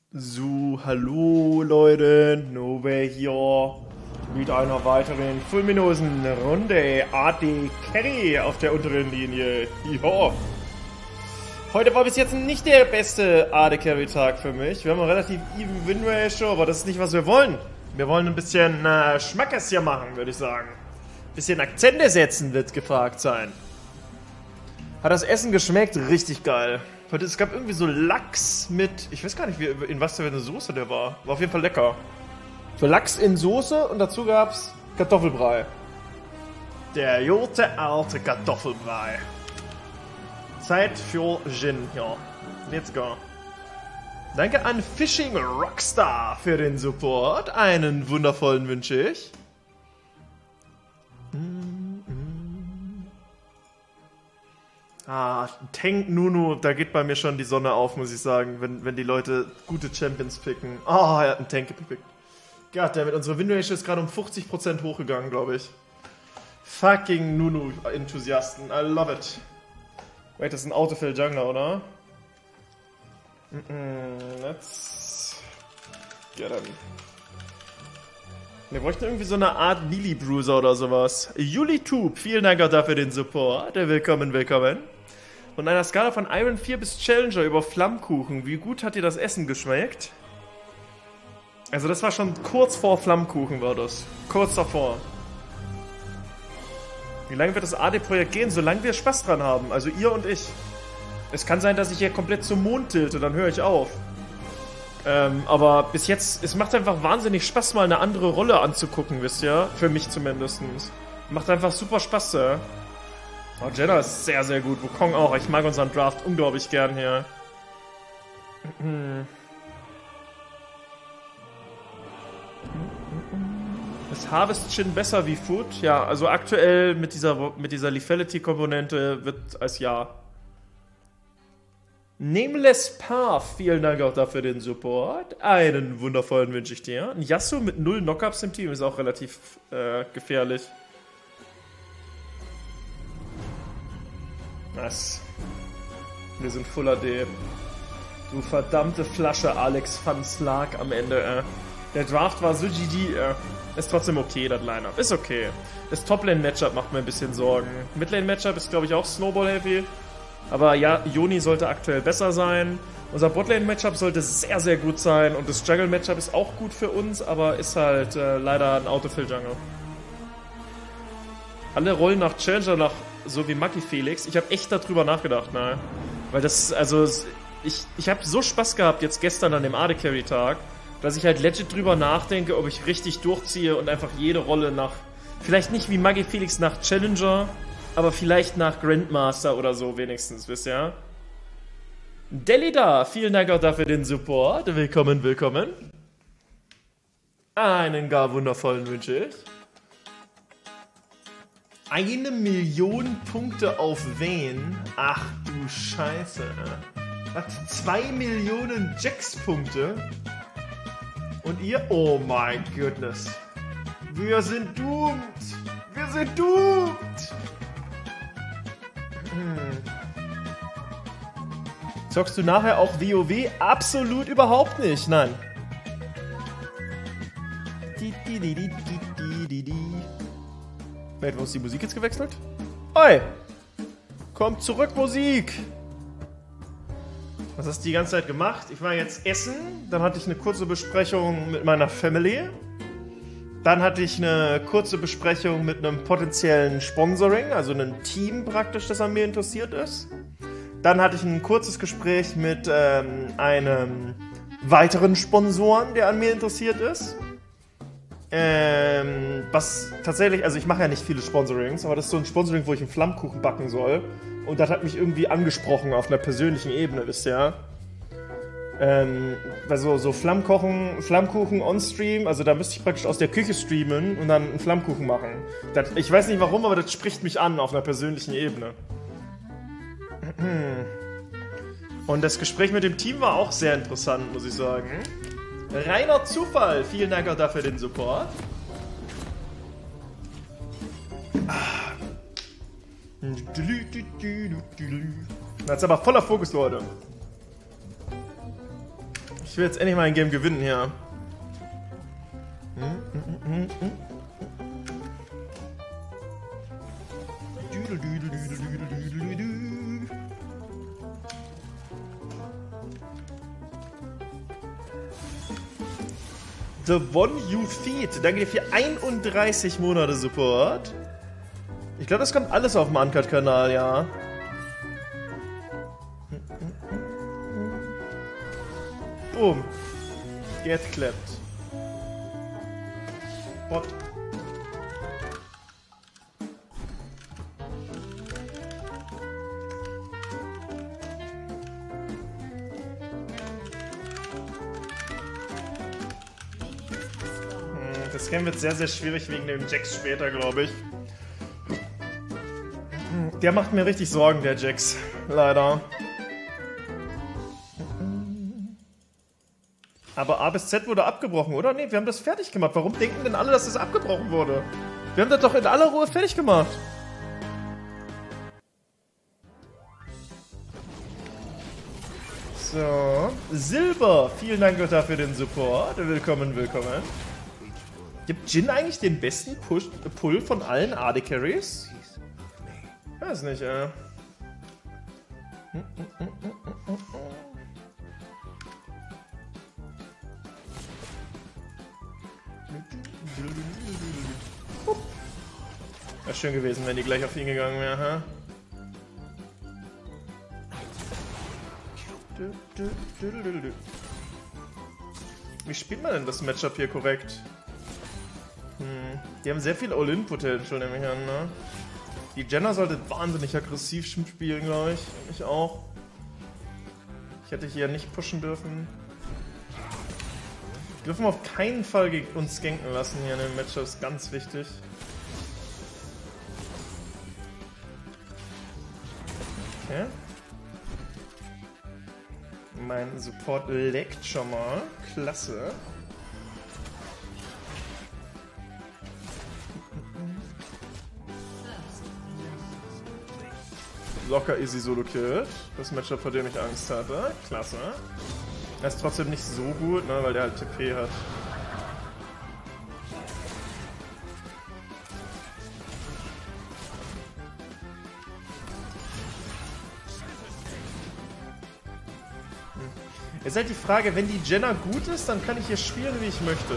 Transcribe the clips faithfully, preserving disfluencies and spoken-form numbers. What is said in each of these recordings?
So, hallo Leute, Nove hier mit einer weiteren fulminosen Runde A D Carry auf der unteren Linie. Ja. Heute war bis jetzt nicht der beste A D Carry Tag für mich. Wir haben einen relativ even Win Ratio, aber das ist nicht, was wir wollen. Wir wollen ein bisschen äh, Schmackes hier machen, würde ich sagen. Ein bisschen Akzente setzen wird gefragt sein. Hat das Essen geschmeckt? Richtig geil. Heute, es gab irgendwie so Lachs mit, ich weiß gar nicht, wie, in was für eine Soße der war. War auf jeden Fall lecker. So Lachs in Soße und dazu gab's Kartoffelbrei. Der gute alte Kartoffelbrei. Zeit für Gin, ja. Let's go. Danke an Fishing Rockstar für den Support. Einen wundervollen wünsche ich. Ah, Tank Nunu, da geht bei mir schon die Sonne auf, muss ich sagen, wenn, wenn die Leute gute Champions picken. Oh, er hat einen Tank gepickt. Goddammit, unsere Win-Ratio ist gerade um fünfzig Prozent hochgegangen, glaube ich. Fucking Nunu-Enthusiasten, I love it. Wait, das ist ein Autofill-Jungler, oder? Mm-mm, let's get him. Wir bräuchten irgendwie so eine Art Lily-Bruiser oder sowas. JuliTube, vielen Dank auch dafür den Support. Willkommen, willkommen. Von einer Skala von Iron vier bis Challenger über Flammkuchen. Wie gut hat dir das Essen geschmeckt? Also das war schon kurz vor Flammkuchen, war das. Kurz davor. Wie lange wird das A D-Projekt gehen? Solange wir Spaß dran haben. Also ihr und ich. Es kann sein, dass ich hier komplett zum Mond tilte, dann höre ich auf. Ähm, aber bis jetzt, es macht einfach wahnsinnig Spaß, mal eine andere Rolle anzugucken, wisst ihr? Für mich zumindest. Macht einfach super Spaß, ja. Oh, Jenna ist sehr, sehr gut. Wukong auch. Ich mag unseren Draft unglaublich gern hier. Ist Harvest Chin besser wie Food? Ja, also aktuell mit dieser, mit dieser Lethality-Komponente wird als Ja. Nameless Path, vielen Dank auch dafür den Support. Einen wundervollen wünsche ich dir. Ein Yasuo mit null Knockups im Team ist auch relativ äh, gefährlich. Was? Wir sind Full A D. Du verdammte Flasche, Alex van Slark am Ende, äh. Der Draft war so G G, äh. Ist trotzdem okay, das Lineup. Ist okay. Das Top-Lane-Matchup macht mir ein bisschen Sorgen. Midlane-Matchup ist, glaube ich, auch Snowball-heavy. Aber ja, Yoni sollte aktuell besser sein. Unser Botlane-Matchup sollte sehr, sehr gut sein. Und das Jungle-Matchup ist auch gut für uns, aber ist halt äh, leider ein Autofill-Jungle. Alle rollen nach Challenger, nach so wie Maki Felix. Ich habe echt darüber nachgedacht, ne? Weil das, also, ich, ich habe so Spaß gehabt jetzt gestern an dem A D-Carry-Tag, dass ich halt legit drüber nachdenke, ob ich richtig durchziehe und einfach jede Rolle nach, vielleicht nicht wie Maki Felix nach Challenger, aber vielleicht nach Grandmaster oder so wenigstens, wisst ihr? Delida, vielen Dank auch dafür den Support. Willkommen, willkommen. Einen gar wundervollen wünsche ich. Eine Million Punkte auf wen? Ach du Scheiße. Was? Zwei Millionen Jax-Punkte? Und ihr? Oh mein Goodness. Wir sind doomed. Wir sind doomed. Hm. Zockst du nachher auch WoW? Absolut überhaupt nicht, nein. Wait, wo ist die Musik jetzt gewechselt? Oi! Kommt zurück, Musik! Was hast du die ganze Zeit gemacht? Ich war jetzt essen, dann hatte ich eine kurze Besprechung mit meiner Family. Dann hatte ich eine kurze Besprechung mit einem potenziellen Sponsoring, also einem Team praktisch, das an mir interessiert ist. Dann hatte ich ein kurzes Gespräch mit ähm, einem weiteren Sponsoren, der an mir interessiert ist. Ähm, was tatsächlich, also ich mache ja nicht viele Sponsorings, aber das ist so ein Sponsoring, wo ich einen Flammkuchen backen soll. Und das hat mich irgendwie angesprochen auf einer persönlichen Ebene, wisst ihr? Ähm, also so Flammkochen, Flammkuchen on-stream, also da müsste ich praktisch aus der Küche streamen und dann einen Flammkuchen machen. Das, ich weiß nicht warum, aber das spricht mich an auf einer persönlichen Ebene. Und das Gespräch mit dem Team war auch sehr interessant, muss ich sagen. Reiner Zufall, vielen Dank auch dafür den Support. Jetzt aber voller Fokus, Leute. Ich will jetzt endlich mal ein Game gewinnen hier. Hm, hm, hm, hm, hm. The One You Feed. Danke dir für einunddreißig Monate Support. Ich glaube, das kommt alles auf dem Uncut-Kanal, ja. Boom. Get clapped. Bot. Das Game wird sehr, sehr schwierig wegen dem Jax später, glaube ich. Der macht mir richtig Sorgen, der Jax. Leider. Aber A bis Z wurde abgebrochen, oder? Ne, wir haben das fertig gemacht. Warum denken denn alle, dass das abgebrochen wurde? Wir haben das doch in aller Ruhe fertig gemacht. So. Silber. Vielen Dank dafür den Support. Willkommen, willkommen. Gibt Jhin eigentlich den besten Push, Pull von allen A D Carries? Weiß nicht, äh. Wäre schön gewesen, wenn die gleich auf ihn gegangen wäre, ha? Wie spielt man denn das Matchup hier korrekt? Hm. Die haben sehr viel All-In-Potential, nehme ich an, ne? Die Jenna sollte wahnsinnig aggressiv spielen, glaube ich. Ich auch. Ich hätte hier nicht pushen dürfen. Wir dürfen auf keinen Fall uns ganken lassen hier in den Matchups, ganz wichtig. Okay. Mein Support leckt schon mal. Klasse. Locker easy solo killt. Das Matchup, vor dem ich Angst hatte. Klasse. Er ist trotzdem nicht so gut, ne, weil der halt T P hat. Hm. Ist halt die Frage, wenn die Jenna gut ist, dann kann ich hier spielen, wie ich möchte.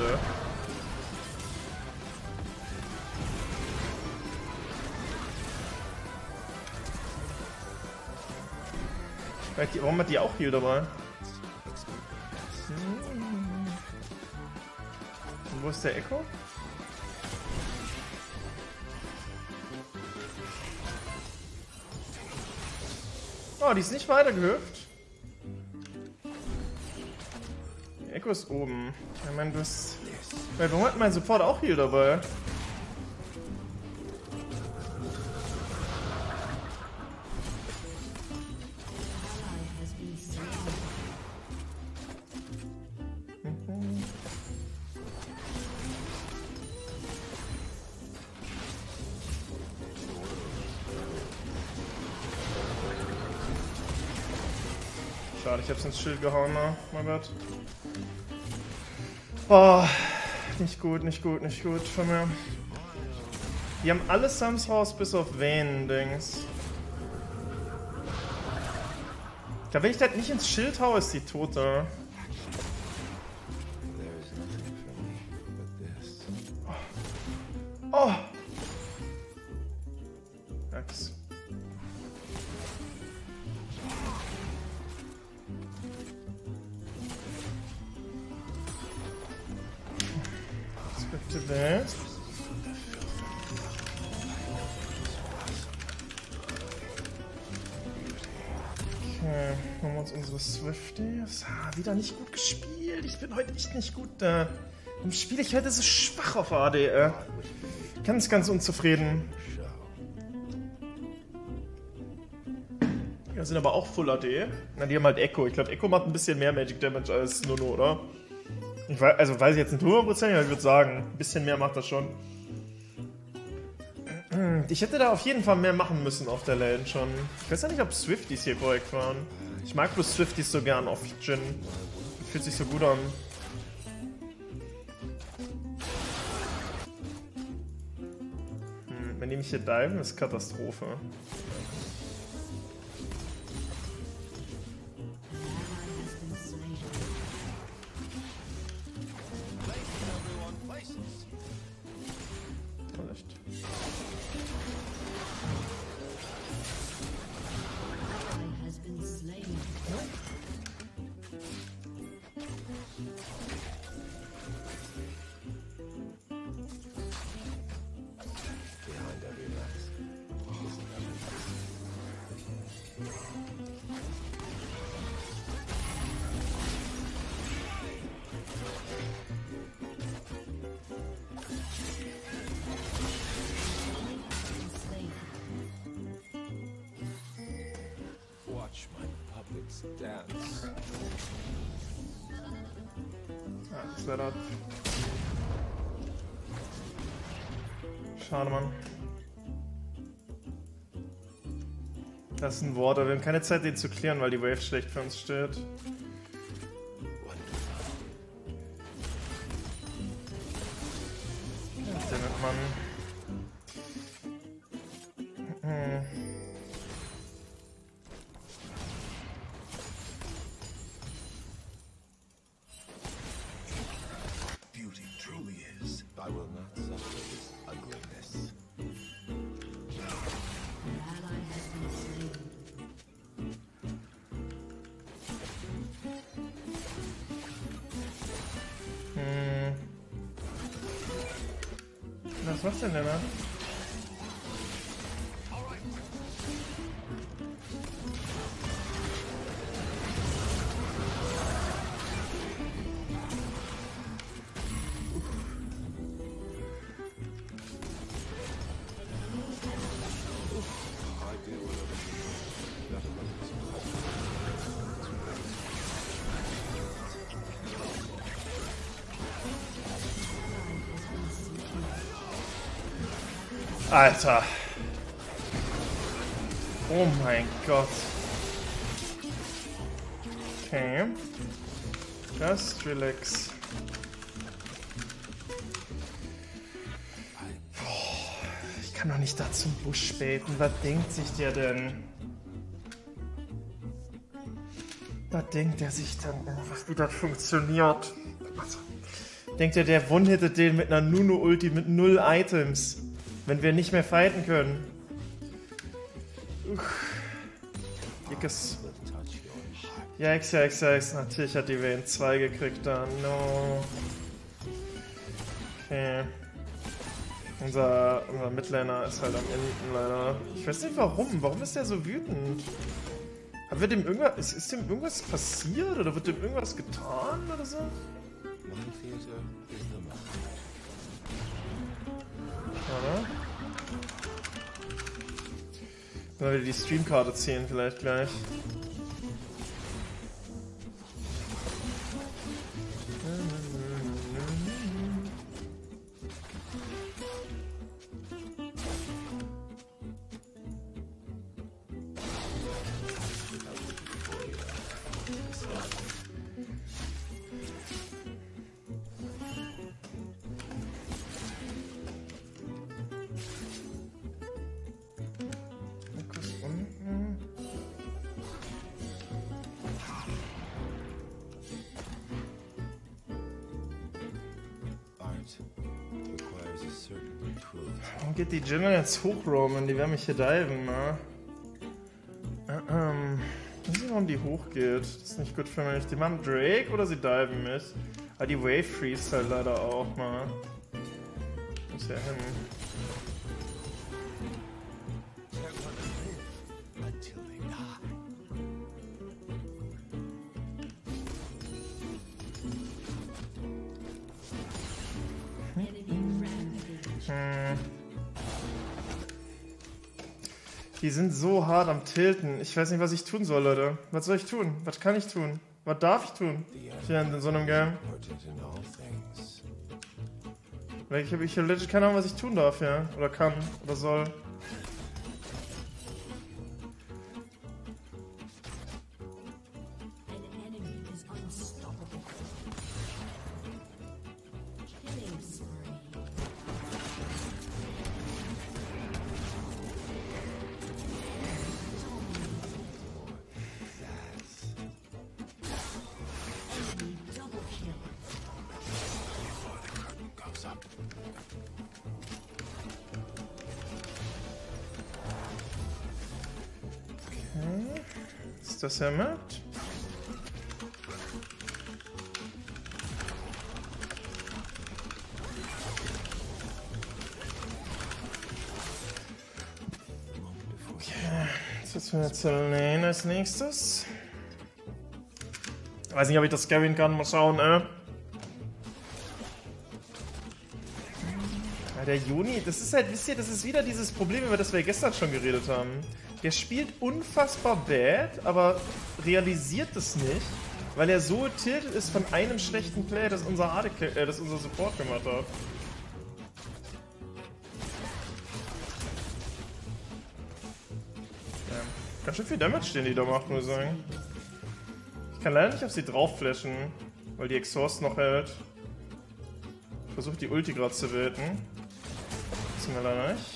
Warum hat die auch Heal dabei? Und wo ist der Echo? Oh, die ist nicht weitergehüpft. Der Echo ist oben. Ich meine, du bist... Warum hat mein Support auch Heal dabei? Schade, ich hab's ins Schild gehauen, ne? Mein Gott. Oh, nicht gut, nicht gut, nicht gut von mir. Die haben alle Sums raus, bis auf Vayne-Dings. Ich glaube, wenn ich das nicht ins Schild haue, ist die tot, da. Oh! Max. Welt. Okay, holen wir uns unsere Swifties. Ah, wieder nicht gut gespielt. Ich bin heute echt nicht gut da. Warum spiele ich heute so schwach auf A D? Äh? Ganz, ganz unzufrieden. Die sind aber auch Full A D. Na, die haben halt Echo. Ich glaube, Echo macht ein bisschen mehr Magic Damage als Nono, oder? Ich weiß, also weiß ich jetzt nicht hundert Prozent, aber ich würde sagen, ein bisschen mehr macht das schon. Ich hätte da auf jeden Fall mehr machen müssen auf der Lane schon. Ich weiß ja nicht, ob Swifties hier korrekt waren. Ich mag bloß Swifties so gern auf Jhin. Fühlt sich so gut an. Hm, wenn die mich hier diven, ist Katastrophe. Dance. Ah, das wäre das. Schade, Mann. Das ist ein Ward, aber wir haben keine Zeit, den zu klären, weil die Wave schlecht für uns steht. Goddammit, Mann. Hm. I will not suffer this ugliness. Hm. Was machst du denn da? Alter. Oh mein Gott. Okay. Just relax. Boah, ich kann doch nicht da zum Busch beten. Was denkt sich der denn? Was denkt der sich dann, wie das funktioniert? Also, denkt er, der one-hittet den mit einer Nunu-Ulti mit null Items? Wenn wir nicht mehr fighten können. Uff. Dickes. Yikes, yikes, yikes. Natürlich hat die Vayne zwei gekriegt da. No. Okay. Unser, unser Midlaner ist halt am Enden leider. Ich weiß nicht warum. Warum ist der so wütend? Haben wir dem irgendwas. Ist, ist dem irgendwas passiert? Oder wird dem irgendwas getan oder so? Oder? Sollen wir die Streamkarte ziehen vielleicht gleich? Warum geht die Jingle jetzt hochroamen? Die werden mich hier diven, ne? Ähm, ich weiß nicht, warum die hochgeht. Das ist nicht gut für mich. Die machen Drake oder sie diven mich? Ah, die Wave freeze halt leider auch, ne? Muss ja hin. Hm. Die sind so hart am Tilten. Ich weiß nicht, was ich tun soll, Leute. Was soll ich tun? Was kann ich tun? Was darf ich tun? Hier in so einem Game. Ich habe ich hab legit keine Ahnung, was ich tun darf, ja. Oder kann. Oder soll. das hier mit? Okay, jetzt setzen wir Selene als nächstes. Ich weiß nicht, ob ich das carryen kann, mal schauen, äh. Ja, der Juni, das ist halt, wisst ihr, das ist wieder dieses Problem, über das wir gestern schon geredet haben. Der spielt unfassbar bad, aber realisiert das nicht, weil er so tiltet ist von einem schlechten Play, das unser, A D, äh, das unser Support gemacht hat. Ja. Ganz schön viel Damage, den die da macht, muss ich sagen. Ich kann leider nicht auf sie drauf flashen, weil die Exhaust noch hält. Ich versuche die Ulti gerade zu beten. Das ist mir leider nicht.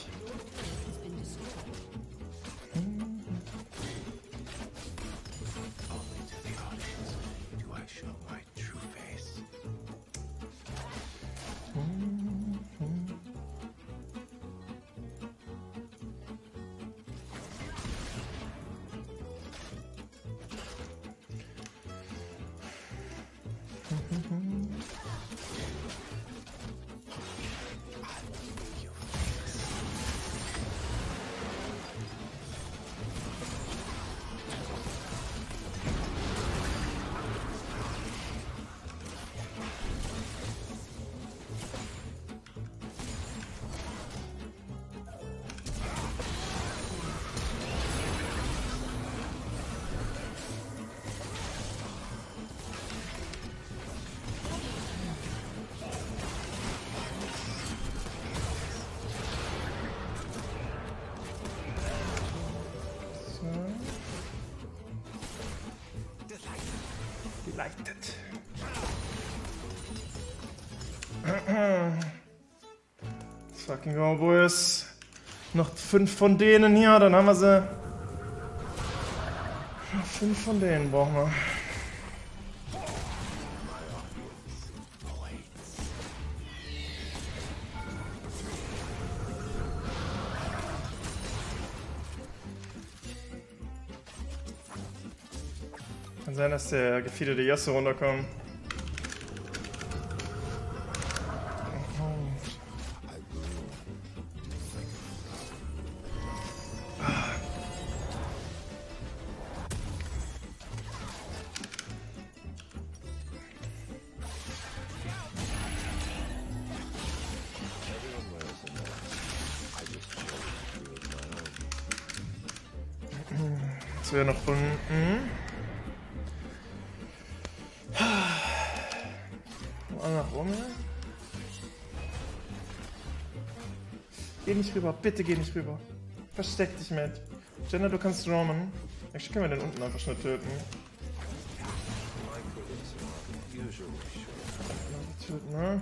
Delighted. Fucking Cowboys. Noch fünf von denen hier, dann haben wir sie. Noch fünf von denen brauchen wir. Kann sein, dass der gefiederte Yasuo runterkommt. Jetzt wäre noch unten. Nach oben. Geh nicht rüber, bitte geh nicht rüber. Versteck dich mit. Jenna, du kannst roamen. Eigentlich können wir den unten einfach schnell töten. Töten, ne?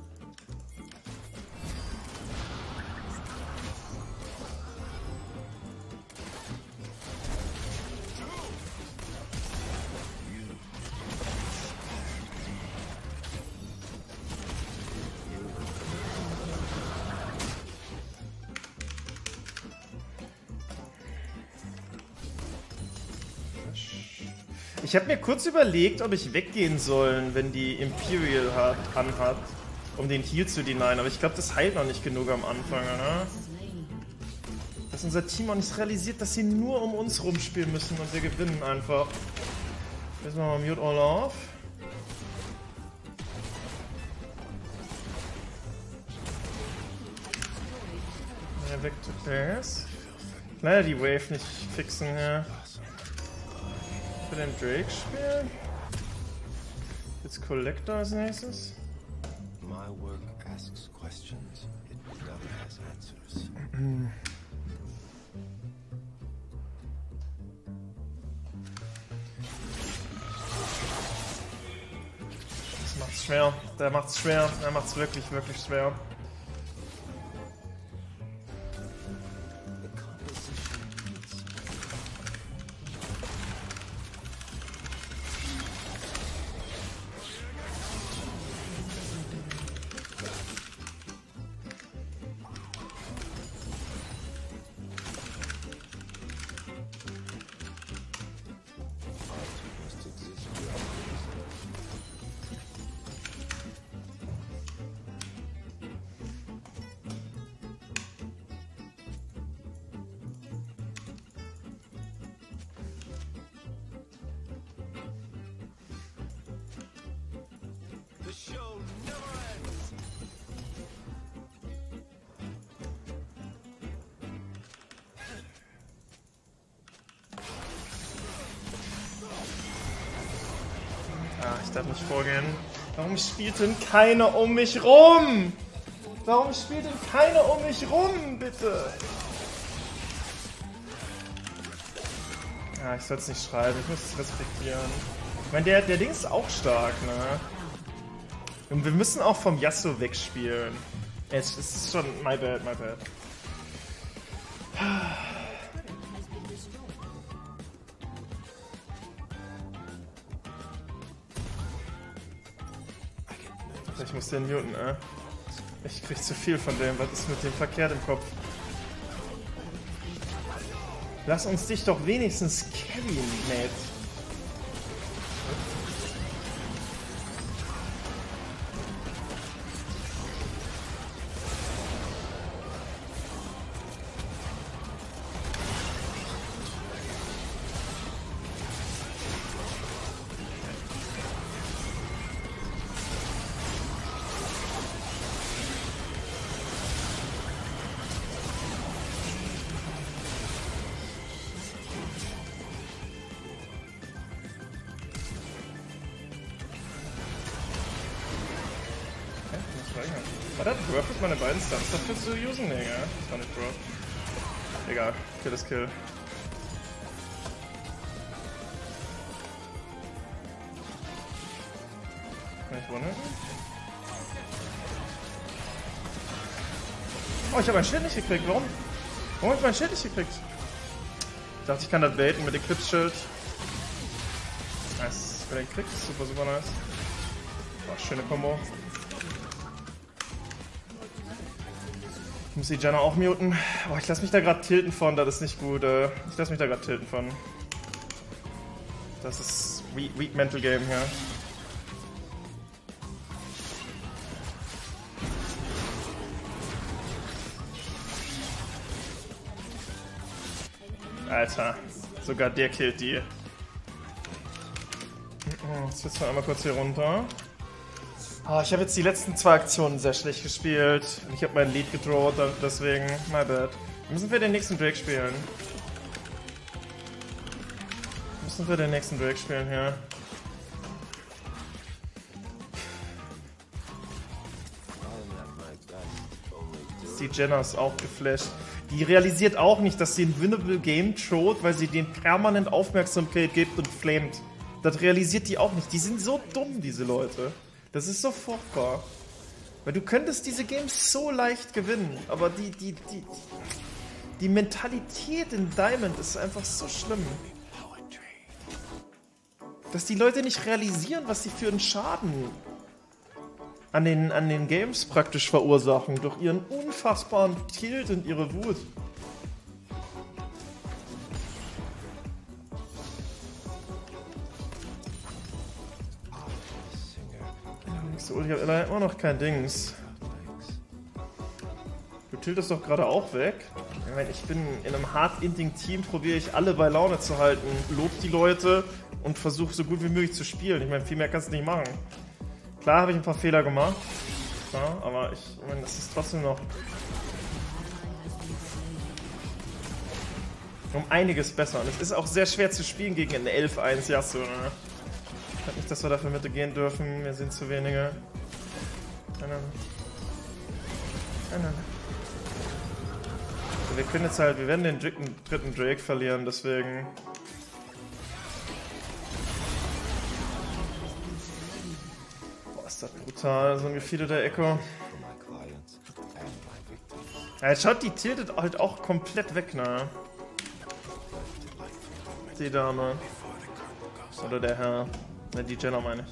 Ich habe mir kurz überlegt, ob ich weggehen soll, wenn die Imperial hat, anhat, um den Heal zu denyen, aber ich glaube, das heilt noch nicht genug am Anfang, ne? Dass unser Team auch nicht realisiert, dass sie nur um uns rumspielen müssen und wir gewinnen einfach. Jetzt machen wir Mute All Off. Ja, weg to Pass. Leider die Wave nicht fixen hier. Den Drake spielen. Jetzt Collector als nächstes. My work asks questions. It never has answers. Das macht's schwer. Der macht's schwer. Der macht's wirklich, wirklich schwer. Ah, ich darf nicht vorgehen. Warum spielt denn keiner um mich rum? Warum spielt denn keiner um mich rum, bitte? Ah, ich soll es nicht schreiben, ich muss es respektieren. Ich meine, der, der Ding ist auch stark, ne? Und wir müssen auch vom Yasuo wegspielen. Es ist schon... My bad, my bad. Ich muss den muten, äh. Ich krieg zu viel von dem. Was ist mit dem verkehrt im Kopf? Lass uns dich doch wenigstens carryen, Mate. War das worth it, meine beiden Stunts dafür zu usen? Nee, ja, das war nicht worth. Egal, Kill ist Kill. Kann ich wundern? Oh, ich habe mein Schild nicht gekriegt. Warum? Warum habe ich mein Schild nicht gekriegt? Ich dachte, ich kann das baiten mit Eclipse-Schild. Nice. Wenn er kriegt, ist super, super nice. Oh, schöne Kombo. Ich muss die Janna auch muten. Oh, ich lasse mich da gerade tilten von, das ist nicht gut. Äh. Ich lasse mich da gerade tilten von. Das ist weak, weak Mental Game hier. Alter, sogar der killt die. Jetzt setzen wir einmal kurz hier runter. Oh, ich habe jetzt die letzten zwei Aktionen sehr schlecht gespielt. Ich habe mein Lead gedroht, deswegen, my bad. Müssen wir den nächsten Drake spielen? Müssen wir den nächsten Drake spielen hier? Die Jenna ist auch geflasht. Die realisiert auch nicht, dass sie ein winnable Game throwt, weil sie den permanent Aufmerksamkeit gibt und flamet. Das realisiert die auch nicht. Die sind so dumm, diese Leute. Das ist so furchtbar. Weil du könntest diese Games so leicht gewinnen, aber die, die, die, die Mentalität in Diamond ist einfach so schlimm. Dass die Leute nicht realisieren, was sie für einen Schaden an den, an den Games praktisch verursachen, durch ihren unfassbaren Tilt und ihre Wut. So, ich habe leider immer noch kein Dings. Du tiltest doch gerade auch weg. Ich meine, ich bin in einem hard-inting-Team, probiere ich alle bei Laune zu halten, lob die Leute und versuche so gut wie möglich zu spielen. Ich meine, viel mehr kannst du nicht machen. Klar habe ich ein paar Fehler gemacht, ja, aber ich, ich meine, das ist trotzdem noch um einiges besser. Und es ist auch sehr schwer zu spielen gegen einen elf eins Yasuo. Ne? Ich glaube nicht, dass wir dafür Mitte gehen dürfen. Wir sind zu wenige. Nein, nein. Nein, nein. Also wir können jetzt halt, wir werden den dritten, dritten Drake verlieren, deswegen. Boah, ist das brutal, so ein Gefieder der Echo. Ja, jetzt schaut, die tiltet halt auch komplett weg, ne? Die Dame. Oder der Herr. Ne, die Jenna meine ich.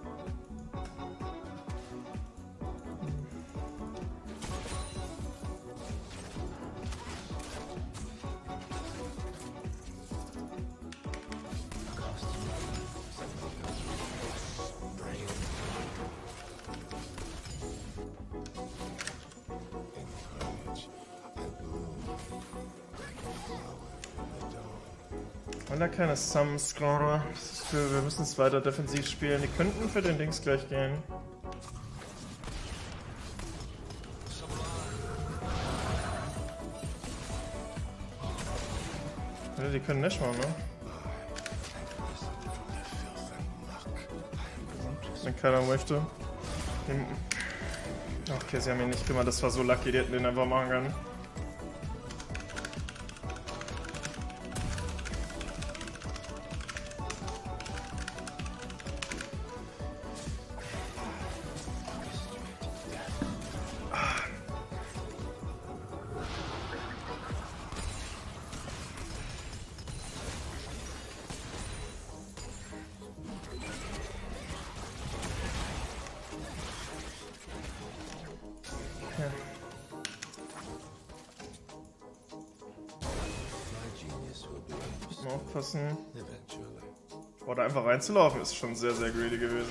Und da keine Sums gerade. Wir müssen es weiter defensiv spielen. Die könnten für den Dings gleich gehen. Ja, die können nicht mal, ne? wenn keiner möchte. Okay, sie haben ihn nicht gemacht, das war so lucky, die hätten den einfach machen können. Aufpassen. Oder einfach reinzulaufen ist schon sehr, sehr greedy gewesen.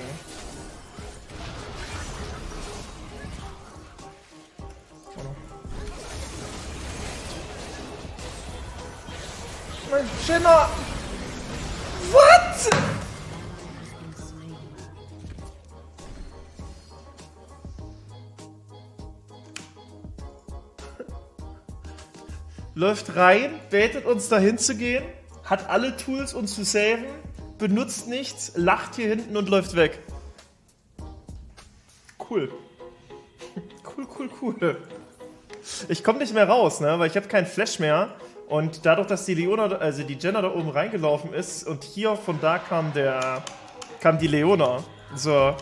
Mein Jenna! What? Läuft rein, betet uns dahin zu gehen, hat alle Tools, uns zu saven, benutzt nichts, lacht hier hinten und läuft weg. Cool. Cool, cool, cool. Ich komme nicht mehr raus, ne, weil ich habe keinen Flash mehr. Und dadurch, dass die Leona, also die Jenna da oben reingelaufen ist und hier von da kam der, kam die Leona. So.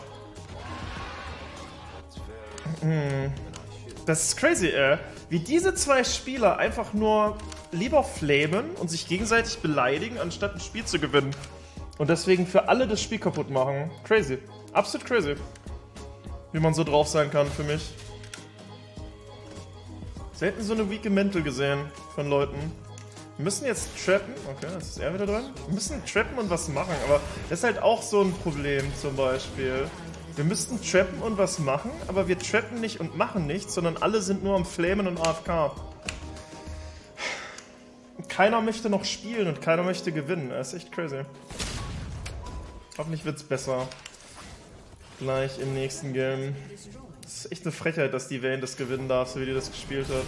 Hm. Das ist crazy, ey. Wie diese zwei Spieler einfach nur lieber flamen und sich gegenseitig beleidigen, anstatt ein Spiel zu gewinnen. Und deswegen für alle das Spiel kaputt machen. Crazy. Absolut crazy. Wie man so drauf sein kann für mich. Selten so eine weak Mental gesehen von Leuten. Wir müssen jetzt trappen. Okay, jetzt ist er wieder dran. Wir müssen trappen und was machen, aber das ist halt auch so ein Problem zum Beispiel. Wir müssten trappen und was machen, aber wir trappen nicht und machen nichts, sondern alle sind nur am Flamen und A F K. Keiner möchte noch spielen und keiner möchte gewinnen. Das ist echt crazy. Hoffentlich wird es besser. Gleich im nächsten Game. Das ist echt eine Frechheit, dass die Vayne das gewinnen darf, so wie die das gespielt hat.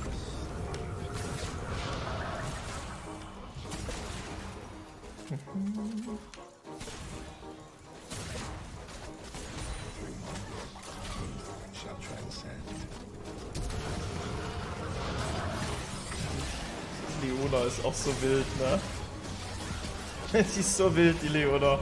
Leona ist auch so wild, ne? Sie ist so wild, die Leona.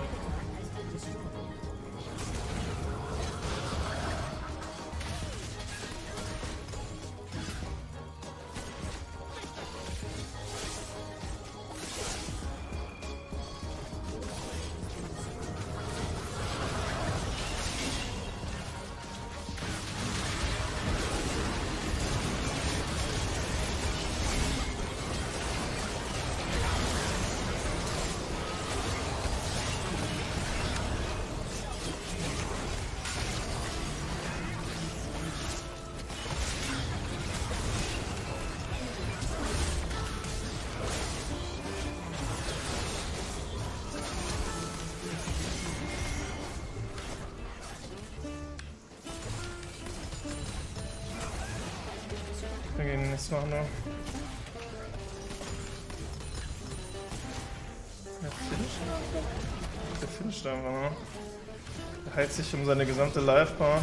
Wir gehen nichts machen, ne? Der finisht Der finisht einfach, ne? Er heilt sich um seine gesamte Life-Bar.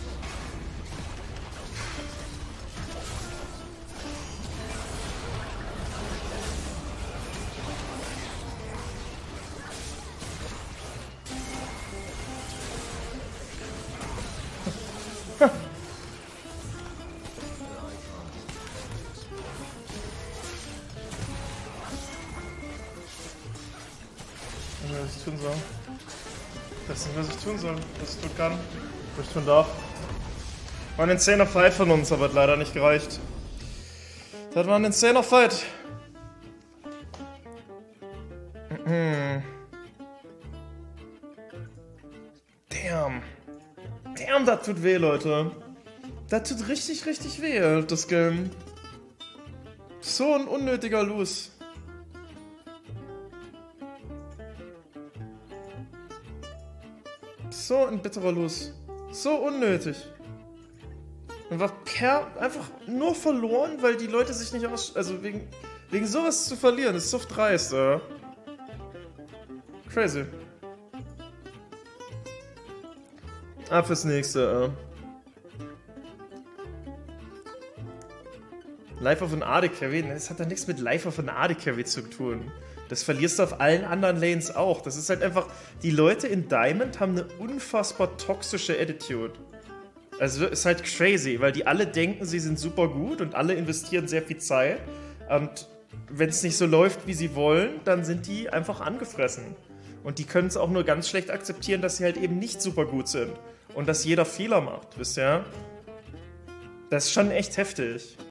Was ich tun soll. Das ist nicht, was ich tun soll. Was ich tun kann. Was ich tun darf. War ein insaner Fight von uns, aber hat leider nicht gereicht. Das war ein insaner Fight. Mhm. Damn. Damn, das tut weh, Leute. Das tut richtig, richtig weh, das Game. So ein unnötiger Lose. So ein bitterer Los. So unnötig. Und war per einfach nur verloren, weil die Leute sich nicht aus... Also wegen, wegen sowas zu verlieren, ist so dreist, äh. Crazy. Ah, fürs nächste. Äh. Life of an A D Carry, das hat doch nichts mit Life of an A D Carry zu tun. Das verlierst du auf allen anderen Lanes auch. Das ist halt einfach, die Leute in Diamond haben eine unfassbar toxische Attitude. Also ist halt crazy, weil die alle denken, sie sind super gut und alle investieren sehr viel Zeit. Und wenn es nicht so läuft, wie sie wollen, dann sind die einfach angefressen. Und die können es auch nur ganz schlecht akzeptieren, dass sie halt eben nicht super gut sind. Und dass jeder Fehler macht, wisst ihr? Das ist schon echt heftig.